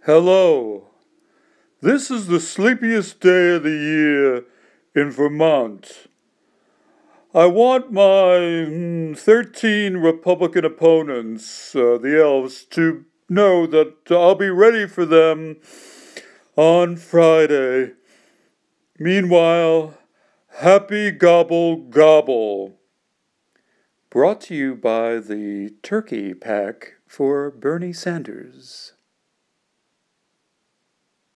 Hello. This is the sleepiest day of the year in Vermont. I want my 13 Republican opponents, the elves, to know that I'll be ready for them on Friday. Meanwhile, happy gobble gobble. Brought to you by the Turkey Pack for Bernie Sanders.